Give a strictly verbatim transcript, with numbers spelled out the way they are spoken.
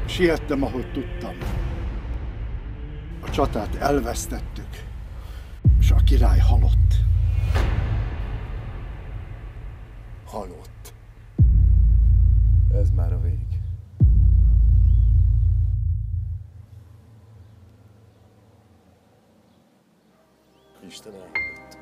Siettem, ahogy tudtam. A csatát elvesztettük, és a király halott. Halott. Ez már a vég. Isten elhalt.